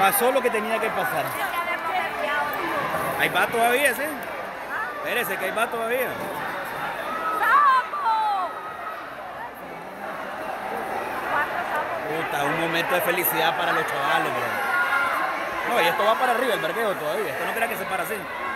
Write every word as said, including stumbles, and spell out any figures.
Pasó lo que tenía que pasar. Ahí va todavía, ¿sí? Espérese, que ahí va todavía. Puta, un momento de felicidad para los chavales, bro. No, y esto va para arriba, el vergueo todavía. Esto no crea que se para así.